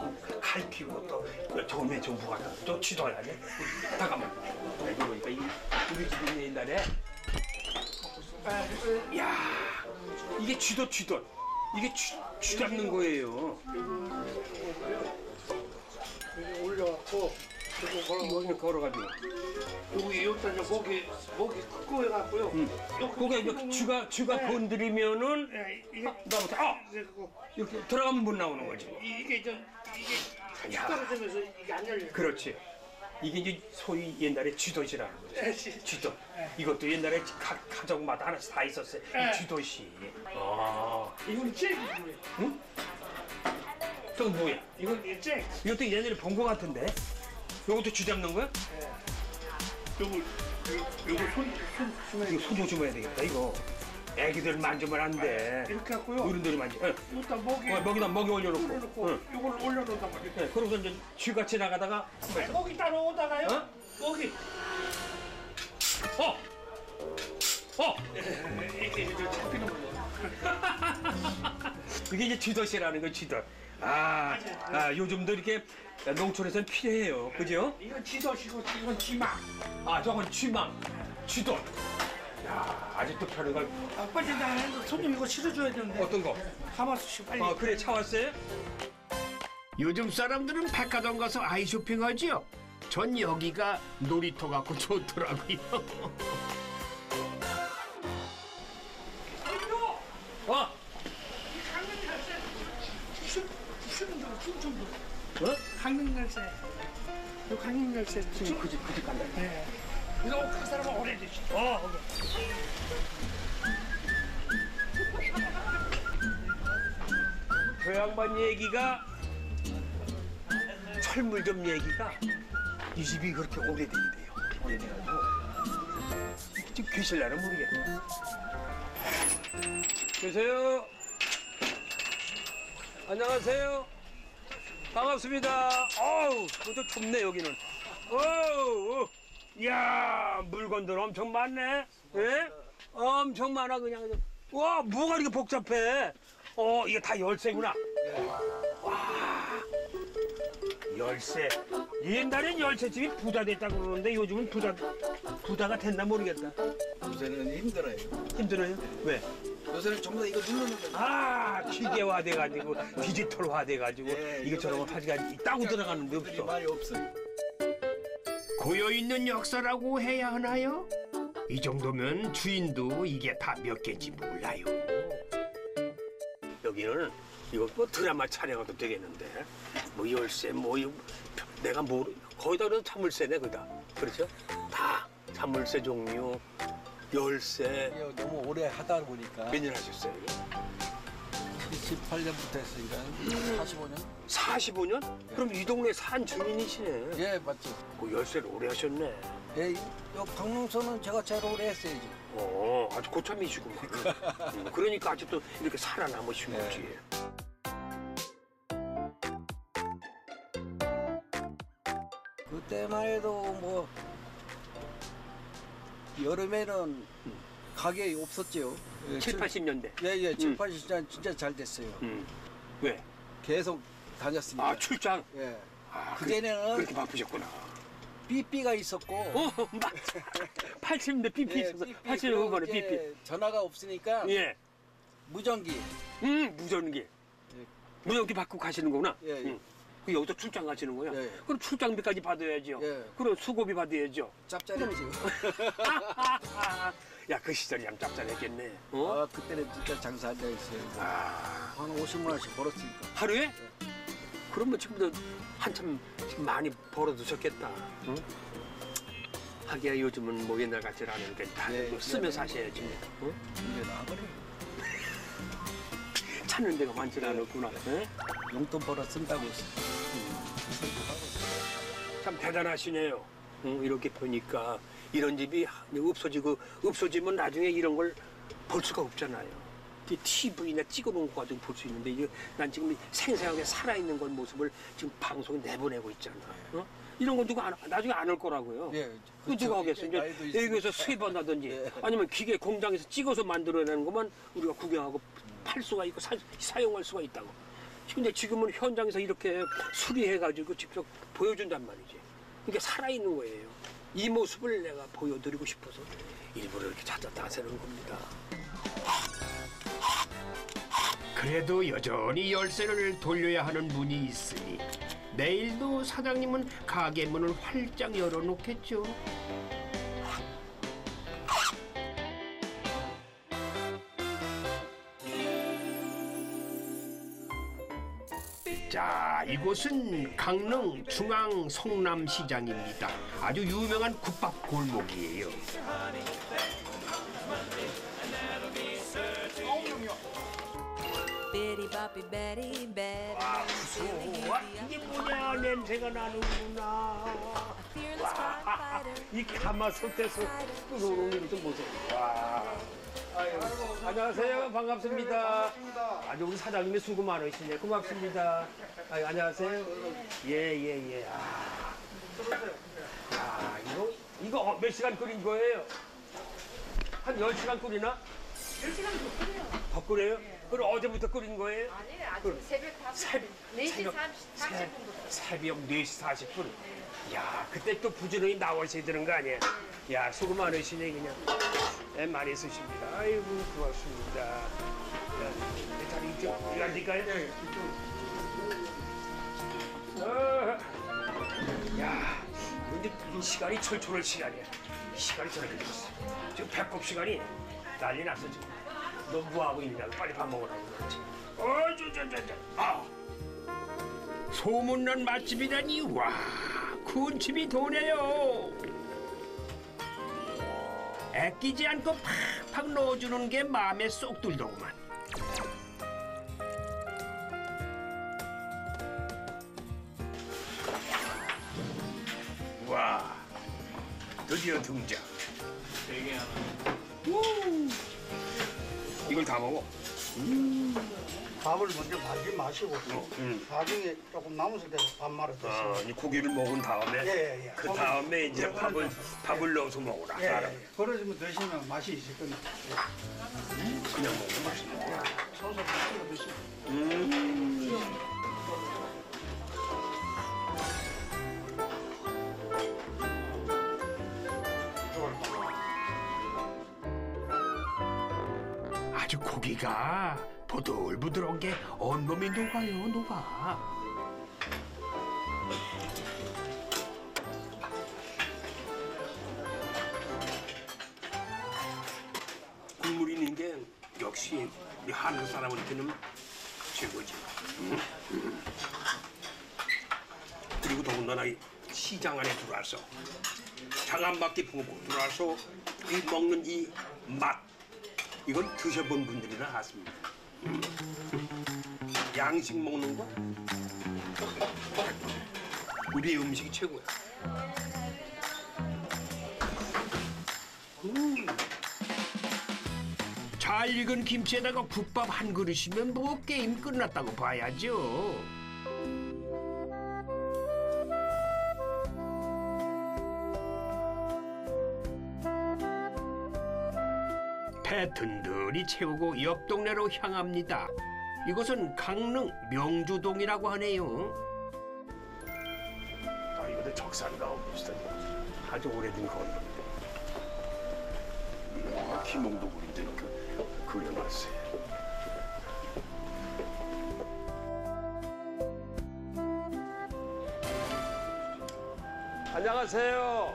S2: 갈피구부터 저음에 전부가 저 쥐도야 돼. 잠깐만. 이거 보니까 우리 집이 옛날에 야 이게 쥐도 이게 쥐 잡는 거예요.
S10: 올려갖고
S2: 이거 그냥 걸어가지고.
S10: 여기다 이제 목이 크고 해갖고요.
S2: 그게 이제 쥐가 건드리면은
S10: 예, 이게
S2: 나부터
S10: 그래갖고
S2: 이렇게 들어가면 못 나오는 거지.
S10: 이게 떨어지면서 이게 안 열려요.
S2: 그렇지. 이게 이제 소위 옛날에 쥐도시라는 거죠. 쥐도. 이것도 옛날에 가정마다 하나씩 다 있었어요. 이 쥐도시. 아.
S10: 이건 잭이고요.
S2: 응? 저건 뭐야?
S10: 이건 잭.
S2: 이것도 예전에 본 거 같은데? 이것도 쥐 잡는 거야?
S10: 요거
S2: 이거 손 조심해야 되겠다, 이거. 애기들 만지면 안 돼.
S10: 이렇게 갖고요.
S2: 어른들이 만지. 응.
S10: 일단 목에
S2: 먹이 올려놓고.
S10: 올려놓고
S2: 응.
S10: 요걸 올려놓는단 말이에요.
S2: 네, 그러고서 이제 쥐가 지나가다가
S10: 목이 따라오다가요.
S2: 어?
S10: 목이 이게 이제 잡히는 거예요.
S2: 이게 이제 쥐덫이라는 거, 쥐덫. 요즘도 이렇게 농촌에서는 필요해요. 그죠?
S10: 이건 쥐덫이고 이건 쥐망.
S2: 저건 쥐망, 쥐덫. 야, 아직도 펴는 걸.
S10: 빨리 나가서 손님 이거 실어줘야 되는데.
S2: 어떤 거?
S10: 가마솥이 빨리.
S2: 그래, 차 왔어요?
S8: 요즘 사람들은 백화점 가서 아이 쇼핑하지요. 전 여기가 놀이터 같고 좋더라고요.
S10: 충청도.
S2: 강릉열쇠.
S10: 요 강릉열쇠.
S2: 지금 그 집 간다.
S10: 네. 이거 그 사람은 오래되지.
S2: 그 양반 얘기가 철물점 얘기가 이 집이 그렇게 오래된대요. 오래돼가지고 지금 계실라는 모르겠네. 계세요? 안녕하세요. 반갑습니다. 어우, 좀 좁네 여기는. 어우, 이야 물건들 엄청 많네. 예? 엄청 많아 그냥. 와, 뭐가 이렇게 복잡해? 이게 다 열쇠구나. 와, 열쇠. 옛날엔 열쇠집이 부자 됐다고 그러는데 요즘은 부자가 됐나 모르겠다.
S4: 요새는 힘들어요.
S2: 힘들어요? 왜?
S4: 요새는 전부 다 이거 누르는 거.
S2: 기계화 돼가지고 디지털화 돼가지고
S4: 예,
S2: 이것처럼 하지가 따고 들어가는 데 없어.
S4: 많이 없어요.
S8: 고여있는 역사라고 해야 하나요? 이 정도면 주인도 이게 다 몇 개인지 몰라요.
S2: 여기는 이거 뭐 드라마 촬영해도 되겠는데 뭐 열쇠 뭐 이거 내가 모르 거의 다 그래도 자물쇠네 거의 다. 그렇죠? 다 자물쇠 종류 열쇠.
S4: 이게 너무 오래 하다 보니까
S2: 몇 년 하셨어요?
S4: 78년부터 했으니까 45년?
S2: 45년? 그럼 이 동네 산 주민이시네.
S4: 예, 맞죠.
S2: 그 열쇠를 오래 하셨네.
S4: 예, 요 강릉서는 제가 제일 오래 했어요, 지금.
S2: 아주 고참이시구만. 그러니까 아직도 이렇게 살아남으신 거지.
S11: 그때만 해도 뭐 여름에는 가게 없었죠.
S2: 7, 80년대.
S11: 예예, 7, 80년 진짜 잘 됐어요.
S2: 왜?
S11: 계속 다녔으니까.
S2: 아, 출장?
S11: 예.
S2: 아,
S11: 그전에는
S2: 그렇게 바쁘셨구나.
S11: 삐삐가 있었고.
S2: 맞아. 80년대 삐삐 있어서 80년대 후반에 삐삐.
S11: 전화가 없으니까.
S2: 예.
S11: 무전기.
S2: 무전기. 무전기 받고 가시는 거구나.
S11: 예.
S2: 그 여기서 출장 가시는 거야.
S11: 예.
S2: 그럼 출장비까지 받아야죠.
S11: 예.
S2: 그럼 수고비 받아야죠.
S11: 짭짤했죠.
S2: 야, 그 시절이 참 짭짤했겠네.
S11: 아, 그때는 진짜 장사 안 되었어요. 한 50만 원씩 벌었으니까.
S2: 하루에? 그러면 지금도 한참 지금 많이 벌어두셨겠다. 응? 하기야 요즘은 뭐 옛날 같지 않으니까 다 쓰면 사셔야지. 응?
S11: 이제 나버려.
S2: 찾는 데가 많지 않았구나. 네?
S11: 용돈 벌어 쓴다고.
S2: 참 대단하시네요. 응? 이렇게 보니까 이런 집이 없어지면 나중에 이런 걸 볼 수가 없잖아요. TV나 찍어놓은 거 가지고 볼 수 있는데 이게 난 지금 생생하게 살아있는 건 모습을 지금 방송에 내보내고 있잖아. 어? 이런 건 누가 나중에 안 올 거라고요.
S11: 예,
S2: 그 누가 하겠어? 이제 여기서 수입한다든지 아니면 기계 공장에서 찍어서 만들어내는 것만 우리가 구경하고 팔 수가 있고 사용할 수가 있다고. 근데 지금은 현장에서 이렇게 수리해가지고 직접 보여준단 말이지. 그러니까 살아있는 거예요. 이 모습을 내가 보여드리고 싶어서 일부러 이렇게 찾았다 하는 겁니다.
S8: 그래도 여전히 열쇠를 돌려야 하는 문이 있으니 내일도 사장님은 가게 문을 활짝 열어놓겠죠. 자, 이곳은 강릉 중앙 성남시장입니다. 아주 유명한 국밥 골목이에요.
S2: 와, 구수와 이게 뭐냐 냄새가 나는구나. 와, 이 가마솥에서 끓어오는 게 좀 보세요. 와. 아유, 안녕하세요. 반갑습니다. 아주 우리 사장님이 수고 많으시네. 고맙습니다. 아유, 안녕하세요. 예. 이거 몇 시간 끓인 거예요? 한 10시간 끓이나?
S12: 10시간 더 끓여요.
S2: 더 끓여요? 그럼 어제부터 끓인 거예요?
S12: 아니에요. 아침 새벽 4시 40분부터.
S2: 새벽 4시 40분? 야, 그때 또 부지런히 나오셔야 되는 거 아니야? 야, 수고 많으시네, 그냥. 네, 많이 쓰십니다. 아이고, 고맙습니다. 내 자리 좀 일하니까요? 네, 야, 근데 이 시간이 철철할 시간이야. 이 시간이 저렇게 됐어. 지금 배꼽 시간이 난리 났어, 지금. 너 뭐하고 있냐고 빨리 밥 먹으라고 그러지.
S8: 소문난 맛집이라니 와 군침이 도네요. 아끼지 않고 팍팍 넣어주는 게 마음에 쏙 들더구만.
S2: 와, 드디어 등장.
S4: 4개 하나.
S2: 이걸 다 먹어.
S10: 밥을 먼저 말지 마시고 나중에 조금 남았을 때 밥 말아 드세요.
S2: 이 고기를 먹은 다음에
S10: 예.
S2: 그 다음에 이제 밥을 넣어서 먹으라.
S10: 예. 그러시면 드시면 맛이 있을 겁니다.
S2: 그냥 먹으면 맛있는 거야.
S10: 소스 찍어 드시고.
S8: 아주 고기가 보들보들한 게 온몸이 녹아요, 녹아.
S2: 국물 있는 게 역시 우리 한국 사람한테는 최고지. 그리고 더군다나 이 시장 안에 들어와서 장 한 바퀴 보고 들어와서 이 먹는 이 맛. 이건 드셔본 분들이나 알습니다. 양식 먹는 거 우리 음식이 최고야.
S8: 잘 익은 김치에다가 국밥 한 그릇이면 뭐 게임 끝났다고 봐야죠. 배 든든히 채우고 옆 동네로 향합니다. 이곳은 강릉 명주동이라고 하네요.
S2: 아, 이것도 적산가옥 비슷한 아주 오래된 건물인데. 김홍도굴인데 그려놨어요. 안녕하세요.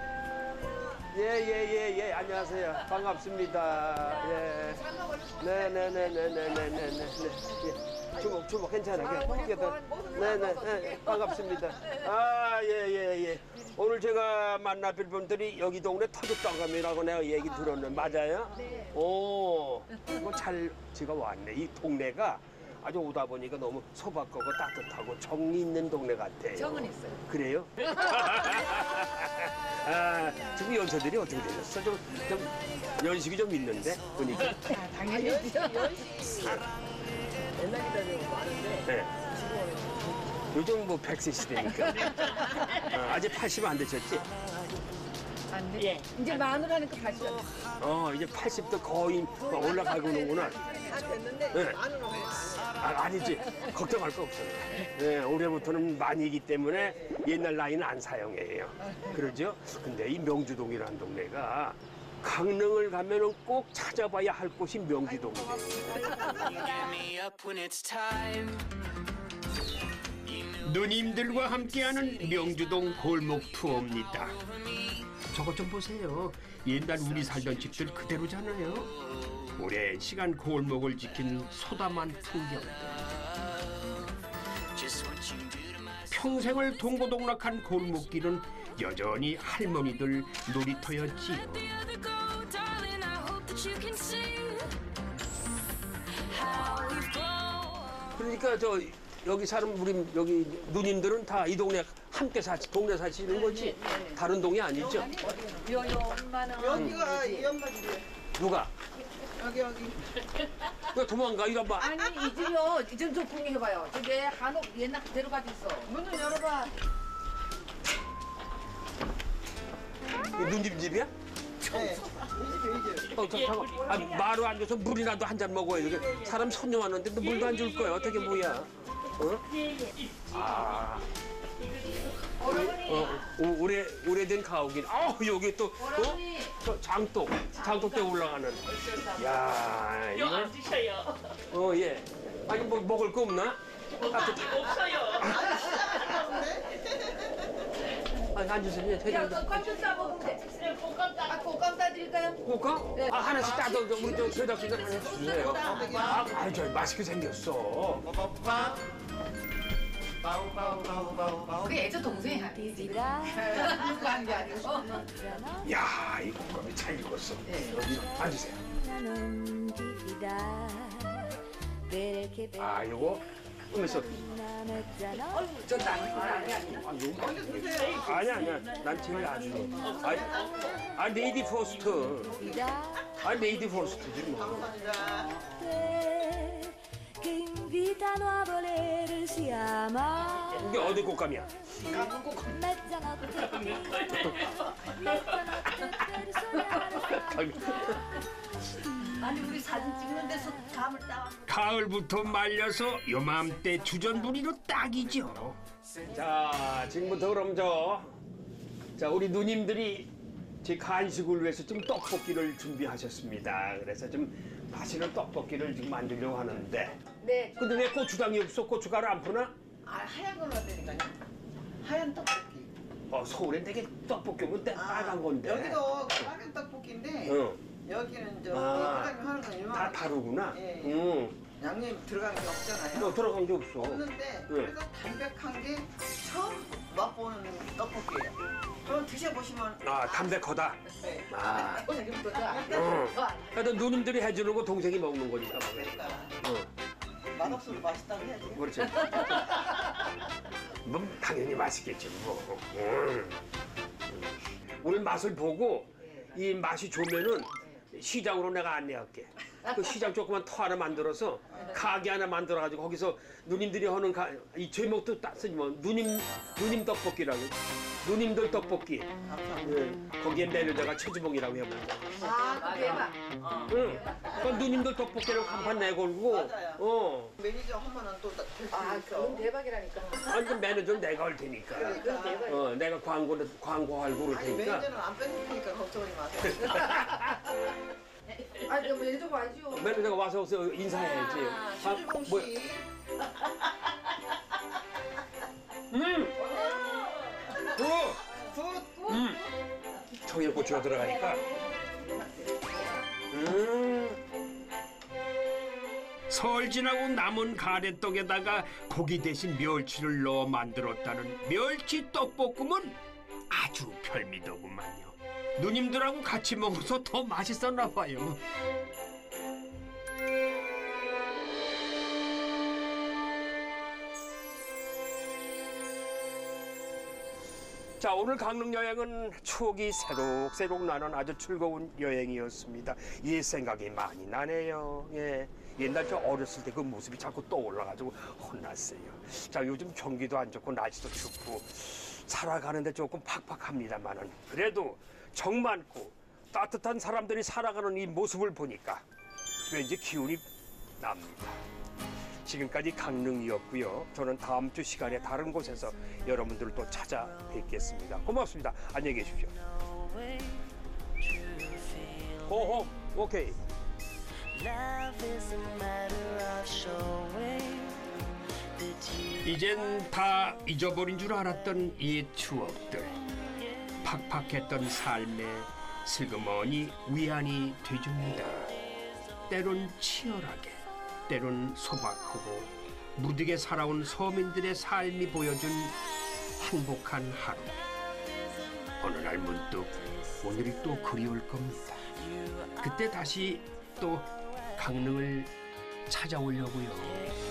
S2: 예, 안녕하세요. 반갑습니다. 예. 네네네네네네네. 예. 주먹 괜찮아. 네네. 반갑습니다. 아, 예. 오늘 제가 만나뵐 분들이 여기 동네 터줏당감이라고 내가 얘기 들었는데 맞아요?
S12: 네.
S2: 오, 이거 잘 제가 왔네. 이 동네가 아주 오다 보니까 너무 소박하고 따뜻하고 정이 있는 동네 같아요.
S12: 정은 있어요.
S2: 그래요? 아, 지금 연세들이 어떻게 되셨어? 좀 연식이 좀 있는데 보니까.
S12: 당연히죠.
S9: 옛날이다 좀 많은데
S2: 네. 요즘 뭐 100세 시대니까. 아직 80 안 되셨지?
S12: 안 돼. 예. 이제 마누라니까 80.
S2: 이제 80도 거의 올라가고는구나.
S9: 다 됐는데
S2: 네.
S9: 많은 거
S2: 아니지. 걱정할 거 없어요. 네, 올해부터는 만이기 때문에 옛날 나이는 안 사용해요. 그러죠? 근데 이 명주동이라는 동네가 강릉을 가면은 꼭 찾아봐야 할 곳이 명주동이에요.
S8: 누님들과 함께하는 명주동 골목 투어입니다. 저것 좀 보세요. 옛날 우리 살던 집들 그대로잖아요. 오랜 시간 골목을 지킨 소담한 풍경들. 평생을 동고동락한 골목길은 여전히 할머니들 놀이터였지요.
S2: 그러니까 여기 사는 우리 여기 누님들은 다 이 동네 함께 동네 사시는 거지? 다른 동네 아니죠?
S12: 요 엄마는
S9: 여기가 이 엄마 집이에요.
S2: 누가?
S9: 여기.
S2: 왜 도망가 이런 봐.
S12: 아니 이 집이요. 이 집 좀 구경해봐요. 저게 한옥 옛날 그대로 가지고 있어.
S9: 문 좀 열어봐.
S2: 누님 집이야?
S9: 네. 이 집이에요.
S2: 잠깐만. 마루 앉아서 물이라도 한 잔 먹어야 돼. 사람 손님 왔는데 너 물도 안 줄 거야. 어떻게 뭐야? 아. 오래된 가옥인. 여기 또 장독대 올라가는. 야, 이거 앉으셔요. 예. 아니 뭐 먹을 거 없나? 없어요. 아니 앉으세요.
S12: 꽃감 좀 싸먹으면 돼. 꽃감 싸드릴까요?
S2: 꽃감?
S12: 네.
S2: 하나씩 따서 우리 저 제작진들 하나씩 주세요. 저 맛있게 생겼어.
S12: 그게 애저 동생이야. 그거 하는 게 아니고.
S2: 야, 이 꽃감이 잘 익었어. 여기 앉으세요. 이거 음에서
S12: 저 아니야.
S2: 아니야. 난 제일 안 좋아. 레이디 포스트. 레이디 포스트지 뭐. 이게 어디 꽃감이야?
S7: 아니 우리 사진 찍는 데서 감을 따와.
S8: 가을부터 말려서 요맘때 주전부리로 딱이죠.
S2: 자, 지금부터 그럼 우리 누님들이 제 간식을 위해서 좀 떡볶이를 준비하셨습니다. 그래서 좀 맛있는 떡볶이를 지금 만들려고 하는데.
S9: 네.
S2: 근데 왜 고추장이 없어? 고춧가루 안 푸나?
S9: 하얀 걸로 하다니까요. 하얀 떡볶이.
S2: 서울에 되게 떡볶이 오면 빨간 건데.
S9: 여기도 빨간 떡볶이인데 여기는 사장님 하는 건 일반.
S2: 다 다르구나.
S9: 예. 양념 들어간 게 없잖아요.
S2: 들어간 게 없어.
S9: 없는데 그래서 담백한 게 처음 맛보는 떡볶이예요. 그럼 드셔보시면.
S2: 담백하다.
S9: 네.
S12: 지금부터
S2: 하여튼 누님들이 해주는 거 동생이 먹는 거니까.
S9: 그러니까. 맛없어도 맛있다고 해야지.
S2: 그렇지. 뭐 당연히 맛있겠지 뭐. 오늘 맛을 보고 이 맛이 좋으면은 시장으로 내가 안내할게. 그 시장 조그만 터 하나 만들어서 가게 하나 만들어가지고 거기서 누님들이 하는 이 제목도 딱 쓰지 뭐 누님 떡볶이라고. 누님들 떡볶이. 예, 거기에 메뉴다가 최주봉이라고 해봅니다.
S12: 아, 그 대박.
S2: 응. 그 누님들 떡볶이를 간판 내걸고.
S9: 매니저 하면은 또
S12: 아, 그건 대박이라니까.
S2: 아니 그 매니저는 내가 할 테니까.
S12: 그건 대박.
S2: 내가 광고할 그럴 테니까.
S9: 매니저는 안 뺏기니까 걱정이 마세요.
S12: 아, 그럼 매니저가 와야죠.
S2: 매니저가 와서 인사해야지.
S9: 최주봉 씨.
S2: 뭐야. 청양고추가 들어가니까.
S8: 설 지나고 남은 가래떡에다가 고기 대신 멸치를 넣어 만들었다는 멸치 떡볶음은 아주 별미더구만요. 누님들하고 같이 먹어서 더 맛있었나 봐요.
S2: 자, 오늘 강릉 여행은 추억이 새록새록 나는 아주 즐거운 여행이었습니다. 옛 생각이 많이 나네요. 예. 옛날 저 어렸을 때 그 모습이 자꾸 떠올라가지고 혼났어요. 자, 요즘 경기도 안 좋고 날씨도 춥고 살아가는데 조금 팍팍합니다만은 그래도 정 많고 따뜻한 사람들이 살아가는 이 모습을 보니까 왠지 기운이 납니다. 지금까지 강릉이었고요. 저는 다음 주 시간에 다른 곳에서 여러분들을 또 찾아뵙겠습니다. 고맙습니다. 안녕히 계십시오. 호호, 오케이.
S8: 이젠 다 잊어버린 줄 알았던 옛 추억들. 팍팍했던 삶에 슬그머니 위안이 되줍니다. 때론 치열하게, 때론 소박하고 무디게 살아온 서민들의 삶이 보여준 행복한 하루. 어느 날 문득 오늘이 또 그리울 겁니다. 그때 다시 또 강릉을 찾아오려고요.